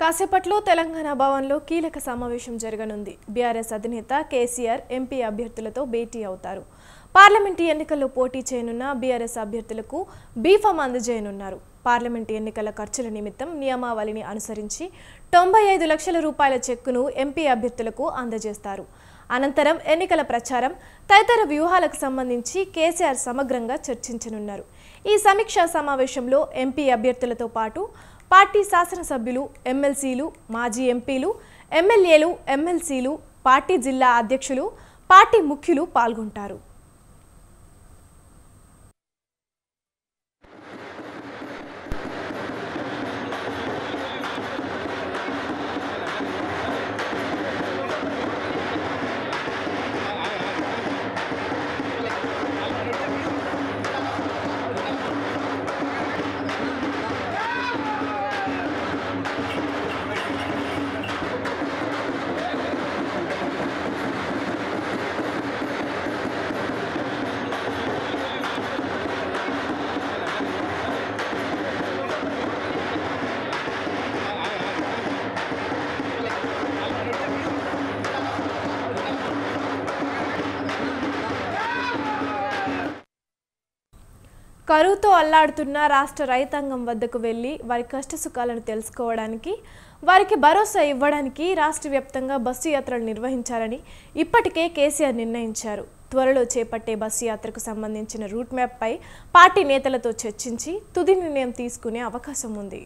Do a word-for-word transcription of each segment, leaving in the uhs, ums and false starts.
కాసేపట్లో తెలంగాణ భవన్లో కీలక సమావేశం జరగనుంది. బీఆర్ఎస్ అధినేత కేసీఆర్ ఎంపీ అభ్యర్థులతో భేటీ అవుతారు. పార్లమెంటు ఎన్నికల్లో పోటీ చేయనున్న బీఆర్ఎస్ అభ్యర్థులకు బీఫామ్ అందజేయనున్నారు. పార్లమెంటు ఎన్నికల ఖర్చుల నిమిత్తం నియమావళిని అనుసరించి తొంభై ఐదు లక్షల రూపాయల చెక్కును ఎంపీ అభ్యర్థులకు అందజేస్తారు. అనంతరం ఎన్నికల ప్రచారం తదితర వ్యూహాలకు సంబంధించి కేసీఆర్ సమగ్రంగా చర్చించనున్నారు. ఈ సమీక్షా సమావేశంలో ఎంపీ అభ్యర్థులతో పాటు పార్టీ శాసనసభ్యులు, ఎమ్మెల్సీలు, మాజీ ఎంపీలు, ఎమ్మెల్యేలు, ఎమ్మెల్సీలు, పార్టీ జిల్లా అధ్యక్షులు, పార్టీ ముఖ్యులు పాల్గొంటారు. కరువుతో అల్లాడుతున్న రాష్ట్ర రైతాంగం వద్దకు వెళ్లి వారి కష్టసుఖాలను తెలుసుకోవడానికి, వారికి భరోసా ఇవ్వడానికి రాష్ట్ర వ్యాప్తంగా బస్సు యాత్రలు నిర్వహించాలని ఇప్పటికే కేసీఆర్ నిర్ణయించారు. త్వరలో చేపట్టే బస్సు యాత్రకు సంబంధించిన రూట్ మ్యాప్ పై పార్టీ నేతలతో చర్చించి తుది నిర్ణయం తీసుకునే అవకాశం ఉంది.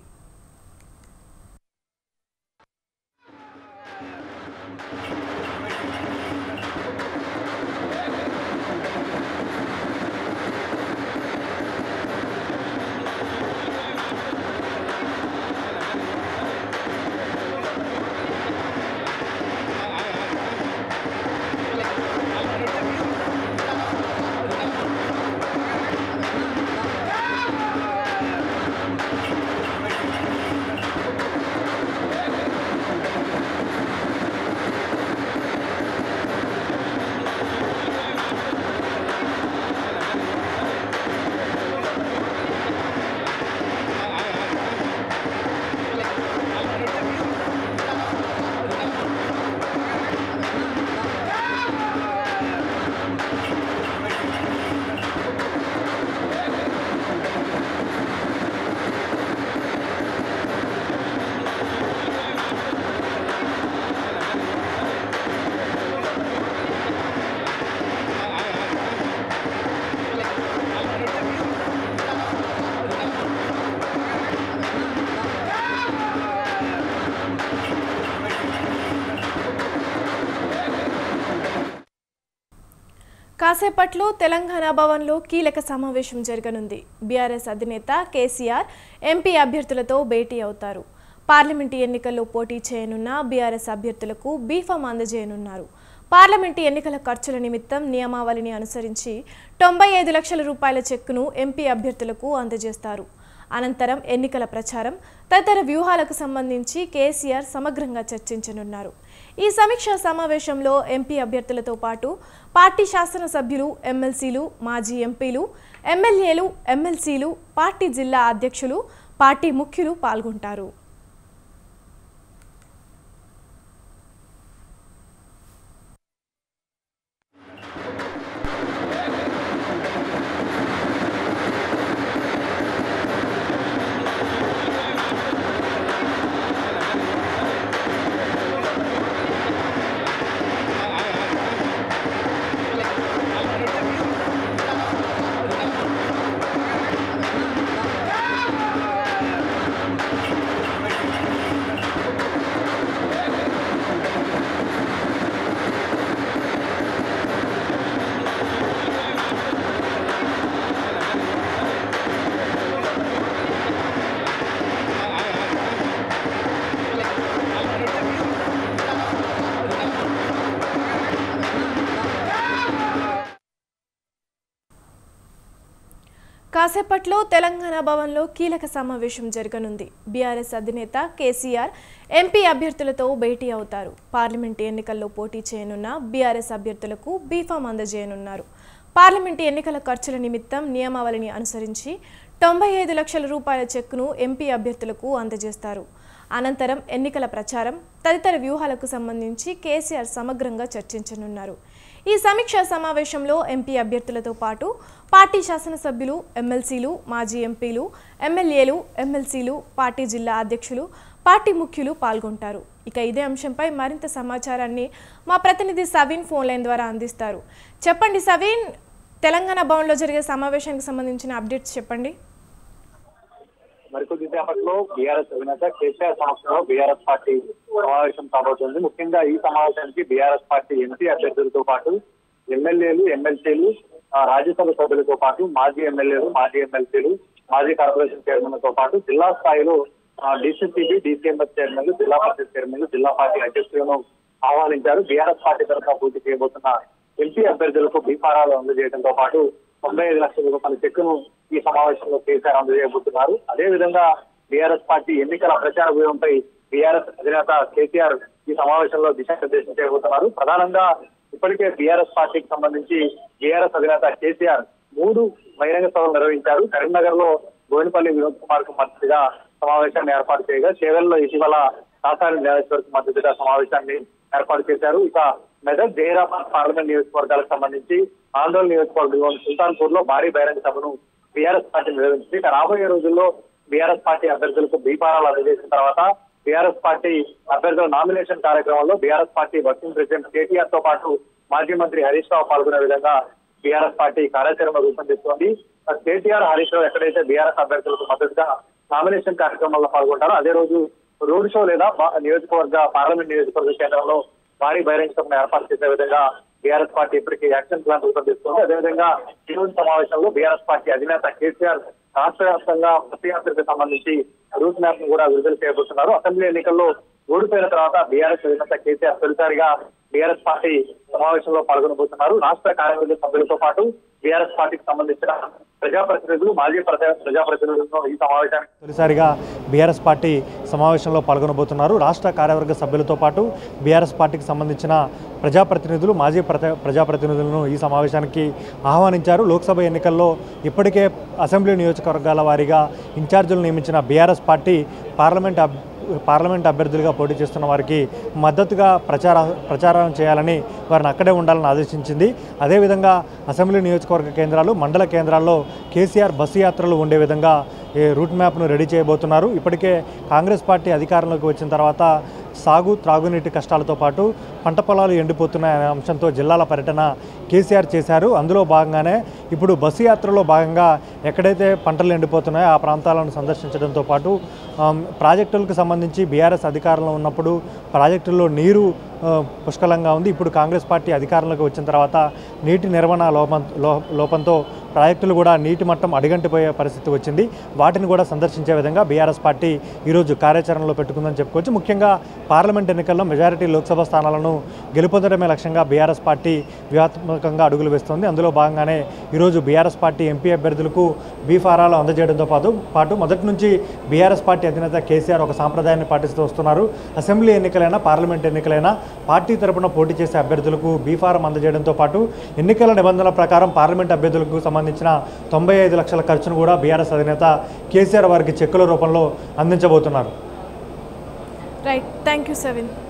కాసేపట్లో తెలంగాణ భవన్లో కీలక సమావేశం జరగనుంది. బీఆర్ఎస్ అధినేత కేసీఆర్ ఎంపీ అభ్యర్థులతో భేటీ అవుతారు. పార్లమెంటు ఎన్నికల్లో పోటీ చేయనున్న బీఆర్ఎస్ అభ్యర్థులకు బీఫామ్ అందజేయనున్నారు. పార్లమెంటు ఎన్నికల ఖర్చుల నిమిత్తం నియమావళిని అనుసరించి తొంభై ఐదు లక్షల రూపాయల చెక్కును ఎంపీ అభ్యర్థులకు అందజేస్తారు. అనంతరం ఎన్నికల ప్రచారం తదితర వ్యూహాలకు సంబంధించి కేసీఆర్ సమగ్రంగా చర్చించనున్నారు. ఈ సమీక్షా సమావేశంలో ఎంపీ అభ్యర్థులతో పాటు పార్టీ శాసనసభ్యులు, ఎమ్మెల్సీలు, మాజీ ఎంపీలు, ఎమ్మెల్యేలు, ఎమ్మెల్సీలు, పార్టీ జిల్లా అధ్యక్షులు, పార్టీ ముఖ్యులు పాల్గొంటారు. కాసేపట్లో తెలంగాణ భవన్లో కీలక సమావేశం జరగనుంది. బీఆర్ఎస్ అధినేత కేసీఆర్ ఎంపీ అభ్యర్థులతో భేటీ అవుతారు. పార్లమెంటు ఎన్నికల్లో పోటీ చేయనున్న బీఆర్ఎస్ అభ్యర్థులకు బీఫామ్ అందజేయనున్నారు. పార్లమెంటు ఎన్నికల ఖర్చుల నిమిత్తం నియమావళిని అనుసరించి తొంభై ఐదు లక్షల రూపాయల చెక్కును ఎంపీ అభ్యర్థులకు అందజేస్తారు. అనంతరం ఎన్నికల ప్రచారం తదితర వ్యూహాలకు సంబంధించి కేసీఆర్ సమగ్రంగా చర్చించనున్నారు. ఈ సమీక్షా సమావేశంలో ఎంపీ అభ్యర్థులతో పాటు పార్టీ శాసనసభ్యులు, ఎమ్మెల్సీలు, మాజీ ఎంపీలు, ఎమ్మెల్యేలు, ఎమ్మెల్సీలు, పార్టీ జిల్లా అధ్యక్షులు, పార్టీ ముఖ్యులు పాల్గొంటారు. ఇక ఇదే అంశంపై మరింత సమాచారాన్ని మా ప్రతినిధి సవీన్ ఫోన్ లైన్ ద్వారా అందిస్తారు. చెప్పండి సవీన్, తెలంగాణ భవన్లో జరిగే సమావేశానికి సంబంధించిన అప్డేట్స్ చెప్పండి. మరికొద్ది సేపట్లో బీఆర్ఎస్ అధినేత కేసీఆర్ సమక్షంలో బీఆర్ఎస్ పార్టీ సమావేశం కాబోతుంది. ముఖ్యంగా ఈ సమావేశానికి బీఆర్ఎస్ పార్టీ ఎంపీ అభ్యర్థులతో పాటు ఎమ్మెల్యేలు, ఎమ్మెల్సీలు, రాజ్యసభ సభ్యులతో పాటు మాజీ ఎమ్మెల్యేలు, మాజీ ఎమ్మెల్సీలు, మాజీ కార్పొరేషన్ చైర్మన్లతో పాటు జిల్లా స్థాయిలో డీసీసీబీ, డీసీఎంఎస్ చైర్మన్లు, జిల్లా పరిషత్ చైర్మన్లు, జిల్లా పార్టీ అధ్యక్షులను ఆహ్వానించారు. బీఆర్ఎస్ పార్టీ తరఫున పూర్తి చేయబోతున్న ఎంపీ అభ్యర్థులకు బీఫారాలు అందజేయడంతో పాటు తొంభై ఐదు లక్షల రూపాయల చెక్కును ఈ సమావేశంలో కేసీఆర్ అందజేయబోతున్నారు. అదేవిధంగా బీఆర్ఎస్ పార్టీ ఎన్నికల ప్రచార వ్యూహంపై బీఆర్ఎస్ అధినేత కేసీఆర్ ఈ సమావేశంలో దిశానిర్దేశం చేయబోతున్నారు. ప్రధానంగా ఇప్పటికే బీఆర్ఎస్ పార్టీకి సంబంధించి బీఆర్ఎస్ అధినేత కేసీఆర్ మూడు బహిరంగ సభలు నిర్వహించారు. కరీంనగర్ లో బోయినపల్లి వినోద్ కుమార్ కు మద్దతుగా సమావేశాన్ని ఏర్పాటు చేయగా, చేవెల్లో ఇటీవల కాసాని జ్ఞానేశ్వర్ కు మద్దతుగా సమావేశాన్ని ఏర్పాటు చేశారు. ఇక మెదక్, జహీరాబాద్ పార్లమెంట్ నియోజకవర్గాలకు సంబంధించి ఆందోళన నియోజకవర్గంలోని సుల్తాన్పూర్ లో భారీ బహిరంగ సభను బీఆర్ఎస్ పార్టీ నిర్వహించింది. ఇక రాబోయే రోజుల్లో బీఆర్ఎస్ పార్టీ అభ్యర్థులకు బీఫారాలు అందజేసిన తర్వాత బీఆర్ఎస్ పార్టీ అభ్యర్థుల నామినేషన్ కార్యక్రమంలో BRS party working president KTR తో పాటు మాజీ మంత్రి హరీష్ రావు పాల్గొనే విధంగా బీఆర్ఎస్ పార్టీ కార్యాచరణ రూపొందిస్తోంది. కేటీఆర్, హరీష్ రావు ఎక్కడైతే బీఆర్ఎస్ అభ్యర్థులకు మద్దతుగా నామినేషన్ కార్యక్రమంలో పాల్గొంటారో అదే రోజు రోడ్ షో లేదా నియోజకవర్గ పార్లమెంట్ నియోజకవర్గ కేంద్రంలో భారీ బహిరంగ సభను ఏర్పాటు చేసే విధంగా బీఆర్ఎస్ పార్టీ ఇప్పటికీ యాక్షన్ ప్లాన్ రూపొందిస్తుంది. అదేవిధంగా ఈ రోజు సమావేశంలో బీఆర్ఎస్ పార్టీ అధినేత కేసీఆర్ రాష్ట్ర వ్యాప్తంగా పదయాత్రకు సంబంధించి రూట్ మ్యాప్ ను కూడా విడుదల చేయబోతున్నారు. అసెంబ్లీ ఎన్నికల్లో ఓడిపోయిన తర్వాత బీఆర్ఎస్ అధినేత కేసీఆర్ తొలిసారిగా బీఆర్ఎస్ పార్టీ సమావేశంలో పాల్గొనబోతున్నారు. రాష్ట్ర కార్యవర్గ సభ్యులతో పాటు బీఆర్ఎస్ పార్టీకి సంబంధించిన ప్రజాప్రతినిధులు, మాజీ ప్రజాప్రతినిధులను ఈ సమావేశానికి తొలిసారిగా బీఆర్ఎస్ పార్టీ సమావేశంలో పాల్గొనబోతున్నారు. రాష్ట్ర కార్యవర్గ సభ్యులతో పాటు బీఆర్ఎస్ పార్టీకి సంబంధించిన ప్రజాప్రతినిధులు, మాజీ ప్రజాప్రతినిధులను ఈ సమావేశానికి ఆహ్వానించారు. లోక్సభ ఎన్నికల్లో ఇప్పటికే అసెంబ్లీ నియోజకవర్గాల వారీగా ఇన్ఛార్జీలు నియమించిన బీఆర్ఎస్ పార్టీ పార్లమెంట్ పార్లమెంట్ అభ్యర్థులుగా పోటీ చేస్తున్న వారికి మద్దతుగా ప్రచార ప్రచారం చేయాలని, వారిని అక్కడే ఉండాలని ఆదేశించింది. అదేవిధంగా అసెంబ్లీ నియోజకవర్గ కేంద్రాలు, మండల కేంద్రాల్లో కేసీఆర్ బస్సు యాత్రలు ఉండే విధంగా రూట్ మ్యాప్ను రెడీ చేయబోతున్నారు. ఇప్పటికే కాంగ్రెస్ పార్టీ అధికారంలోకి వచ్చిన తర్వాత సాగు, త్రాగునీటి కష్టాలతో పాటు పంట పొలాలు ఎండిపోతున్నాయనే అంశంతో జిల్లాల పర్యటన కేసీఆర్ చేశారు. అందులో భాగంగానే ఇప్పుడు బస్సు యాత్రలో భాగంగా ఎక్కడైతే పంటలు ఎండిపోతున్నాయో ఆ ప్రాంతాలను సందర్శించడంతో పాటు ప్రాజెక్టులకు సంబంధించి బీఆర్ఎస్ అధికారంలో ఉన్నప్పుడు ప్రాజెక్టుల్లో నీరు పుష్కలంగా ఉంది. ఇప్పుడు కాంగ్రెస్ పార్టీ అధికారంలోకి వచ్చిన తర్వాత నీటి నిర్వహణ లోపం లోపంతో ప్రాజెక్టులు కూడా నీటి మట్టం అడిగంటిపోయే పరిస్థితి వచ్చింది. వాటిని కూడా సందర్శించే విధంగా బీఆర్ఎస్ పార్టీ ఈరోజు కార్యాచరణలో పెట్టుకుందని చెప్పుకోవచ్చు. ముఖ్యంగా పార్లమెంట్ ఎన్నికల్లో మెజారిటీ లోక్సభ స్థానాలను గెలుపొందడమే లక్ష్యంగా బీఆర్ఎస్ పార్టీ వ్యూహాత్మకంగా అడుగులు వేస్తోంది. అందులో భాగంగానే ఈరోజు బీఆర్ఎస్ పార్టీ ఎంపీ అభ్యర్థులకు బీఫారాలు అందజేయడంతో పాటు పాటు మొదటి నుంచి బీఆర్ఎస్ పార్టీ అధినేత కేసీఆర్ ఒక సాంప్రదాయాన్ని పాటిస్తూ వస్తున్నారు. అసెంబ్లీ ఎన్నికలైనా, పార్లమెంట్ ఎన్నికలైనా పార్టీ తరపున పోటీ చేసే అభ్యర్థులకు బీఫారం అందజేయడంతో పాటు ఎన్నికల నిబంధనల ప్రకారం పార్లమెంట్ అభ్యర్థులకు సంబంధించిన తొంభై ఐదు లక్షల ఖర్చును కూడా బీఆర్ఎస్ అధినేత కేసీఆర్ వారికి చెక్కుల రూపంలో అందించబోతున్నారు. Right, thank you సవిన్.